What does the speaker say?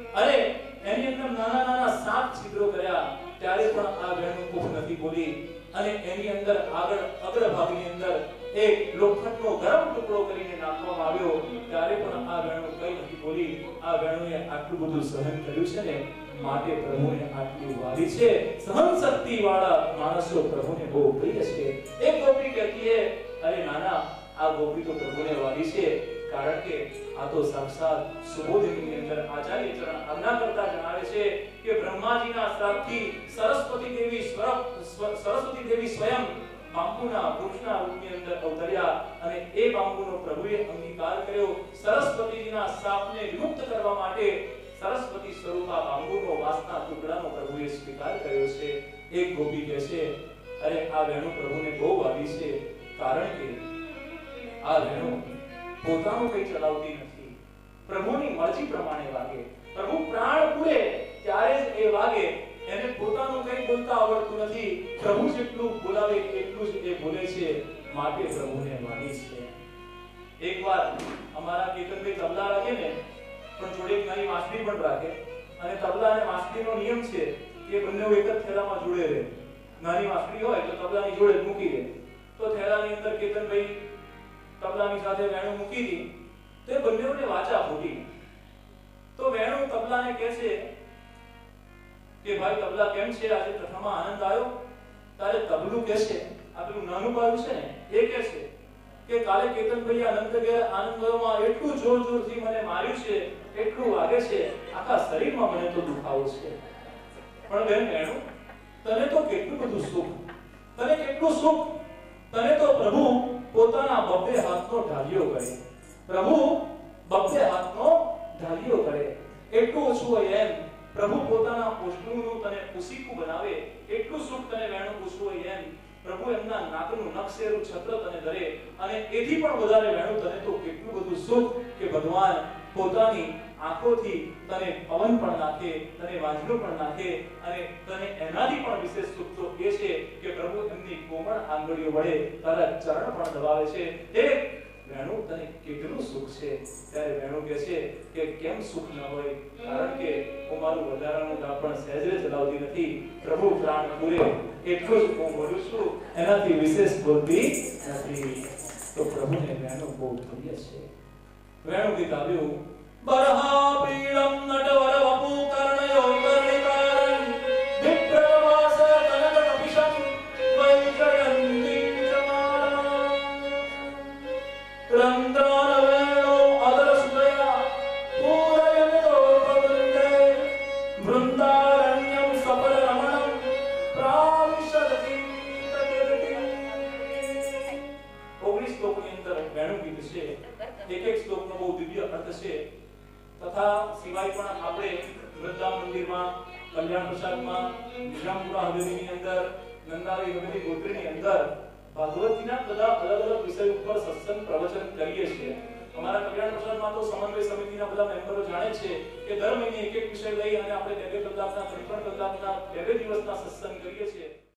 અને એની અંદર નાના નાના 7 છિદ્રો કર્યા, ત્યારે પણ આ વેણુ મુખ નથી બોલી. અને એની અંદર આગળ અગ્રભાગની અંદર એક લોખંડનો ગરમ ટુકડો કરીને નાખવામાં આવ્યો, ત્યારે પણ આ વેણુ કઈ નથી બોલી. આ વેણુએ આટલું બધું સહન કર્યું છે ને, માટે પ્રભુને આટલી વાલી છે. સહન શક્તિ વાળા માણસો પ્રભુને બહુ પ્રિય છે. એક ગોપી કહેતી છે, અરે નાના, આ ગોપી તો પ્રભુને વાલી છે, કારણ કે આ તો સાક્ષાત સુબોધની અંદર આચાર્ય ચરણ આજ્ઞા કરતા જણાવે છે કે બ્રહ્માજીના શ્રાપથી સરસ્વતી દેવી સ્વયં બાંબુના વૃક્ષના રૂપની અંદર અવતર્યા, અને એ બાંબુનો પ્રભુએ અંગીકાર કર્યો. સરસ્વતીજીના શ્રાપને વિમુક્ત કરવા માટે સરસ્વતી સ્વરૂપા બાંબુનો વાસના ટુકડાનો પ્રભુએ સ્વીકાર કર્યો છે. એક ગોપી કહે છે, અરે આ વેણુ પ્રભુને બહુ વાલી છે, કારણ કે આ વેણુ પોતાનું કઈ ચલાવતી નથી, પ્રભુની મરજી પ્રમાણે વાગે. પ્રભુ પ્રાણ પૂરે ત્યારે જ એ વાગે. એને પોતાનું કઈ બોલતા આવડતું નથી. પ્રભુ જેટલું બોલાવે એટલું જ એ બોલે છે, માટે પ્રભુને વાલી છે. એકવાર અમારા કેતનભાઈ તબલા રાખે ને, પણ જોડે એક નાની વાંસળી પણ રાખે, અને તબલા અને વાંસળીનો નિયમ છે કે બંને એક જ થેલામાં જોડે રહે. નાની વાંસળી હોય તો તબલાની જોડે મૂકી દે. તો થેલાની અંદર કેતનભાઈ તબલાની સાથે વેણુ મૂકી દી, તો એ બંનેઓને વાચા ફૂટી. તો વેણુ તબલાને કહે છે કે ભાઈ તબલા કેમ છે, આજે કથામાં આનંદ આવ્યો? તારે તબલું કહે છે, આ પેલું નાનું બાળું છે ને, એ કહે છે કે કાલે કેતનભાઈ આનંદમાં એટલું જોરથી મને માર્યું છે, એટલું વાગે છે, આખા શરીરમાં મને તો દુખાવો છે. પણ બેન વેણુ, તને તો કેટલું બધું સુખ, તને કેટલું સુખ, તને તો પ્રભુ પોતાના બબ્બે હાથનો ઢાલિયો કરે. પ્રભુ બબ્બે હાથનો ઢાલિયો કરે. એટલું ઓછું હોય એમ પ્રભુ પોતાના પોષણનું તને ઉસીકું બનાવે. એટલું સુખ તને વેણુ ઓછું હોય એમ પ્રભુ એમના નાકનું નખશેરું છત્ર તને ધરે. અને એથી પણ વધારે વેણુ તને તો કેટલું બધું સુખ કે ભગવાન પોતાની આંખોથી તને પવન પણ નાખે, તને વાંજળો પણ નાખે, અને તને એનાથી પણ વિશેષ સુખ તો એ છે કે પ્રભુ એમની કોમળ આંગળીઓ વડે તારા ચરણ પણ દબાવે છે. હે વેણુ, તને કેટલું સુખ છે? ત્યારે વેણુ કહે છે કે કેમ સુખ ન હોય, કારણ કે હું મારું વધારાનું દાપણ સહેજે ચલાવતી નથી. પ્રભુ પ્રાણ પૂરે એટલું જ હું બોલું છું, એનાથી વિશેષ બોલતી નથી. તો પ્રભુને વેણુ બહુ પ્રિય છે. વેણુ ગીત આવ્યું, બરહા પીડમ નટવર વપુ કર્ણયો કર્ણિકારં વિપ્રવાસ કનક કપિશં વૈજયંતી ચમારં રંદ્રાન વેણો અદર સુદયા પૂરયન્તો ભવન્તે વૃંદારણ્યં સફર રમણં પ્રાવિશદતિ તકીર્તિ. 19 શ્લોકની અંદર વેણુ ગીત છે. એક શ્લોકનો બહુ દિવ્ય અર્થ છે. તથા સિવાય પણ આપણે વૃંદાવન મંદિરમાં, કલ્યાણ પ્રસાદમાં, નિજામપુરા હવેલીની અંદર, નંદાવી હવેલી ગોત્રીની અંદર ભાગવતજીના બધા અલગ અલગ વિષય ઉપર સત્સંગ પ્રવચન કરીએ છીએ. અમારા કલ્યાણ પ્રસાદમાં તો સમન્વય સમિતિના બધા મેમ્બરો જાણે છે કે દર મહિને એક વિષય લઈ અને આપણે 2 કલાકના 3 કલાકના 2 દિવસના સત્સંગ કરીએ છીએ.